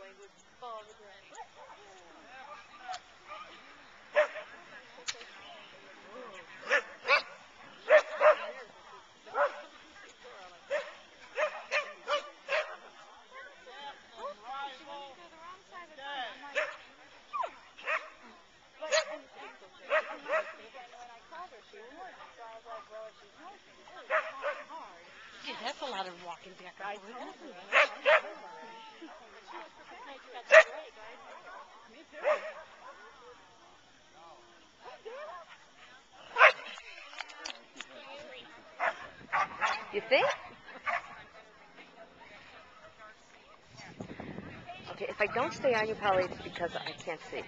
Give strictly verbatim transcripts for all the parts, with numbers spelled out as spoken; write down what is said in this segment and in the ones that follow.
Gee, that's a lot of walking back and forth. Me too. You think? Okay, if I don't stay on you, probably it's because I can't see.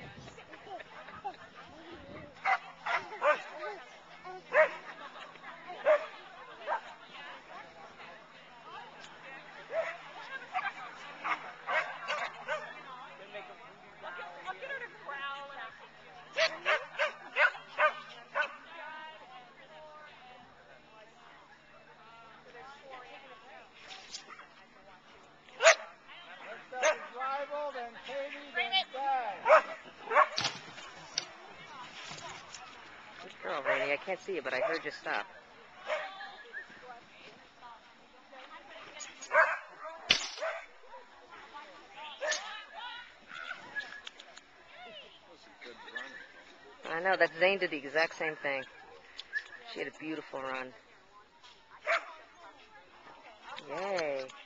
Good girl, Rainey. I can't see you, but I heard you stop. I know, that Zane did the exact same thing. She had a beautiful run. Yay.